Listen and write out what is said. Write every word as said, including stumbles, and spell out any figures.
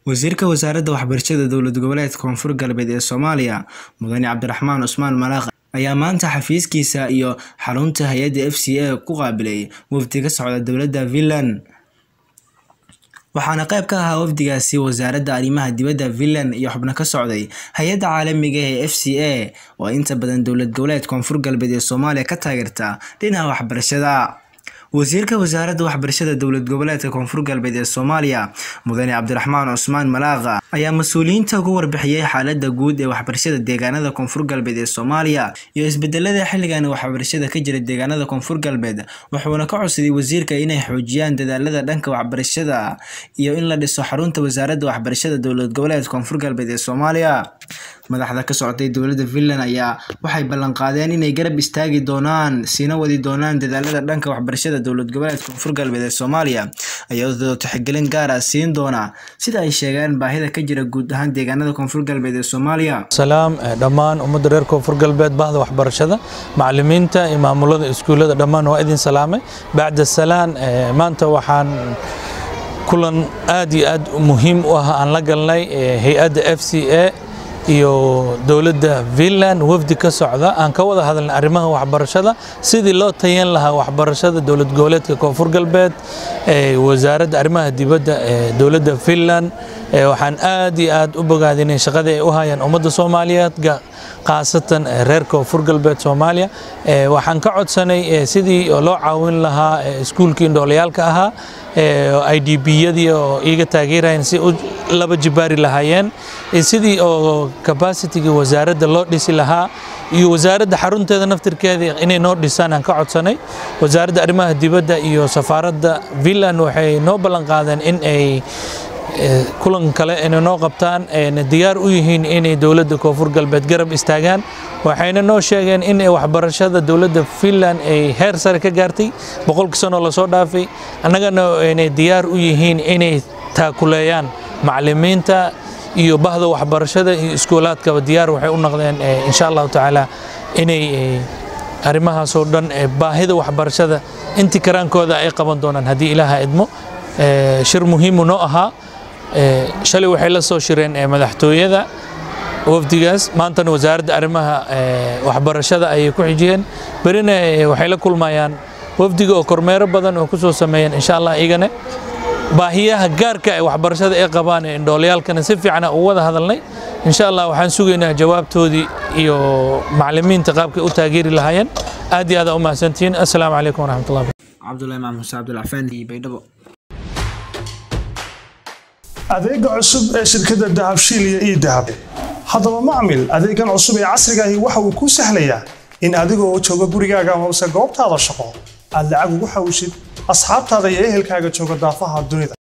wasiirka wasaaradda waxbarashada dowlad goboleedka Koonfur Galbeed ee Soomaaliya Mudane Cabdiraxmaan Usmaan Malaaq ayaa maanta xafiiskiisa iyo xarunta hay'adda F C A ku qaabilay wafdi ka socda dowladda Finland waxaana qayb ka ahaa wafdigaasi wasaaradda arrimaha dibadda Finland iyo xubno ka socday hay'adda caalamiga ah ee F C A oo inta badan dowlad goboleedka Koonfur Galbeed ee Soomaaliya ka taageerta dhinaca waxbarashada. wasiirka wasaaradda waxbarashada dowlad goboleedka Koonfur Galbeed ee Soomaaliya Mudane Cabdiraxmaan Usmaan Malaaq ayaa mas'uuliyiinta ugu warbixiyay xaaladda guud ee waxbarashada deegaanada Koonfur Galbeed ee Soomaaliya iyo isbedelada xilligan waxbarashada ka jira deegaanada Koonfur Galbeed wuxuuna ka codsaday wasiirka inay xoojiyaan dadaalada dhanka waxbarashada iyo in la dhiso xarunta wasaaradda waxbarashada dowlad goboleedka Koonfur Galbeed ee Soomaaliya. madaxda ka socotay dowladda Finland ayaa waxay ballan qaadeen inay garab istaagi doonaan sina wadi doonaan dadaalada dhanka waxbarashada dowlad goboleedka Koonfur Galbeed ee Soomaaliya ayadoo tixgelin gaar ah siin doona sida ay sheegeen baahida ka jira guud ahaan deegaanada Koonfur Galbeed ee Soomaaliya. salaam dhamaan ummadda reer Koonfur Galbeed baahda waxbarashada macallimiinta iyo maamulada iskuulada dhamaan waa idin salaamay bacda salaan maanta waxaan kulan aad iyo aad muhiim u ah aan la galnay hay'adda F C A iyo dowladda Finland wafdi ka socda aan ka wada hadalnay arrimaha waxbarashada sidii loo tayeyn lahaa waxbarashada dowlad goboleedka Koonfur Galbeed ee wasaaradda arrimaha dibadda ee dowladda Finland waxaan aad iyo aad u bogaadinay shaqada ay u hayaan ummadda Soomaaliyeed qaasatan reer Koonfur Galbeed Soomaaliya waxaan ka codsanay sidii loo caawin lahaa iskuulkii indhooliyaalka ahaa I D B-yadii oo iga taageerayeen si laba jibaari lahaayeen sidii oo capacity-ga wasaaradda loo dhisi lahaa iyo wasaaradda xarunteeda naftirkeeda inay noo dhisaan aan ka codsanay. wasaaradda arrimaha dibadda iyo safaaradda Finland waxay noo ballan qaadeen in ay kulan kale inay noo qabtaan ee diyaar u yihiin inay dowladda Koonfur Galbeed garab istaagaan waxayna noo sheegeen in waxbarashada dowladda Finland ay heer sare ka gaartay boqolkiiba sano la soo dhaafay annagana inay diyaar u yihiin inay taakuleeyaan macallimiinta iyo bahda waxbarashada iyo iskuulaadka diyaar waxay u noqdeen insha Allah taala inay arrimahaas oo dhan baahida waxbarashada intii karaankooda ay qaban doonaan hadii Ilaahay idmo shir muhiim noo ahaa shalay waxay la soo shireen madaxtooyada wafdigaas maantana wasaaradda arrimaha waxbarashada ay ku xijiyeen barina waxay la kulmayaan wafdiga oo kormeero badan oo ku soo sameeyeen insha Allah igana baahiyaha gaarka ee waxbarashada ay qabaan indhooliyaalkana si fiican u wada hadalnay insha Allah waxaan sugaynaa jawaabtoodii iyo macallimiinta qaabka u taageeri lahaayeen aad iyo aad u mahadsantiin. assalaamu calaykum waraxmatullaahi Cabdullaahi Maxamed Muuse Cabdulcafaan Baydhabo. adeega cusub ee shirkadda Dahabshiil iyo E-Dahab haddaba macmil adeegan cusub ee casriga ah waxa uu ku sahlayaa in adigoo jooga gurigaaga ama goobtaada shaqo aad lacag ugu xawishid asxaabtaada iyo ehelkaaga jooga daafaha dunida.